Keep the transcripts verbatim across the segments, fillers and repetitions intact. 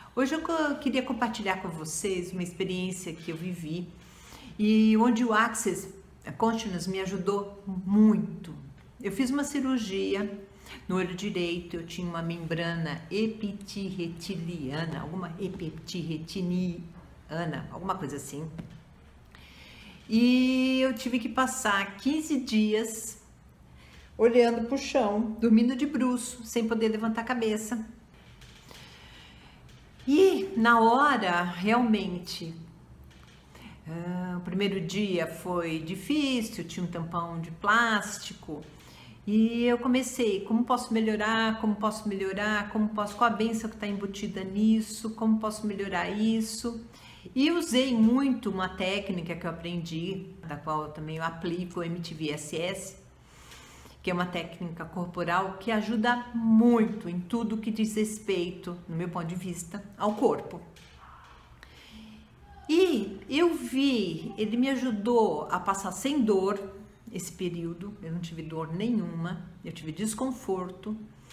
Hoje eu co- queria compartilhar com vocês uma experiência que eu vivi e onde o Access Consciousness me ajudou muito. Eu fiz uma cirurgia no olho direito, eu tinha uma membrana epitirretiliana, alguma epitirretiniana, alguma coisa assim. E eu tive que passar quinze dias olhando para o chão, dormindo de bruço, sem poder levantar a cabeça. E na hora, realmente, uh, o primeiro dia foi difícil, tinha um tampão de plástico. E eu comecei, como posso melhorar, como posso melhorar, como posso, qual a bênção que está embutida nisso, como posso melhorar isso. E usei muito uma técnica que eu aprendi, da qual eu também eu aplico, o M T V S S, que é uma técnica corporal que ajuda muito em tudo que diz respeito, no meu ponto de vista, ao corpo. E eu vi, ele me ajudou a passar sem dor esse período, eu não tive dor nenhuma, eu tive desconforto.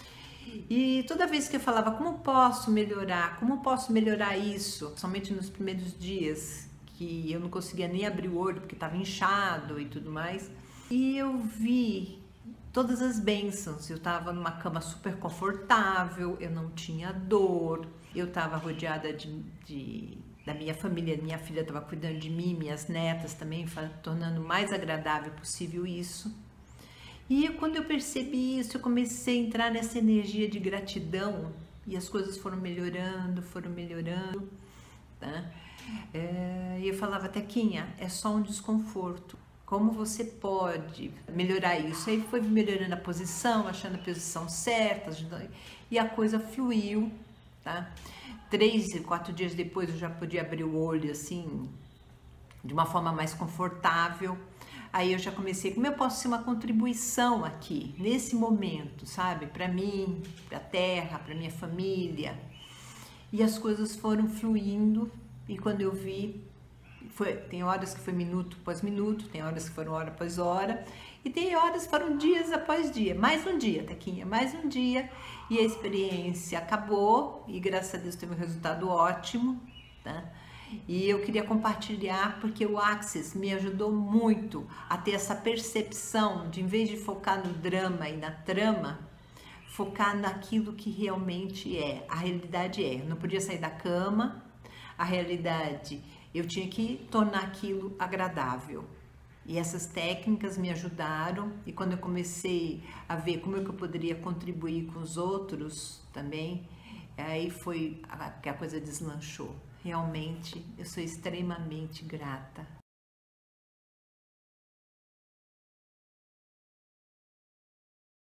E toda vez que eu falava, como posso melhorar, como posso melhorar isso, somente nos primeiros dias, que eu não conseguia nem abrir o olho porque estava inchado e tudo mais, e eu vi todas as bênçãos. Eu estava numa cama super confortável, eu não tinha dor, eu estava rodeada de, de, da minha família, minha filha estava cuidando de mim, minhas netas também, tornando o mais agradável possível isso. E quando eu percebi isso, eu comecei a entrar nessa energia de gratidão e as coisas foram melhorando, foram melhorando, tá? É, e eu falava, Tequinha, é só um desconforto. Como você pode melhorar isso? Aí foi melhorando a posição, achando a posição certa, e a coisa fluiu, tá? Três, quatro dias depois eu já podia abrir o olho assim, de uma forma mais confortável. Aí eu já comecei, como eu posso ser uma contribuição aqui, nesse momento, sabe? Para mim, para a terra, para minha família. E as coisas foram fluindo, e quando eu vi, foi, tem horas que foi minuto após minuto, tem horas que foram hora após hora, e tem horas que foram dias após dia. Mais um dia, Tequinha, mais um dia, e a experiência acabou, e graças a Deus teve um resultado ótimo, tá? E eu queria compartilhar porque o Access me ajudou muito a ter essa percepção de, em vez de focar no drama e na trama, focar naquilo que realmente é, a realidade é. Eu não podia sair da cama, a realidade, eu tinha que tornar aquilo agradável. E essas técnicas me ajudaram, e quando eu comecei a ver como é que eu poderia contribuir com os outros também, aí foi que a coisa deslanchou. Realmente, eu sou extremamente grata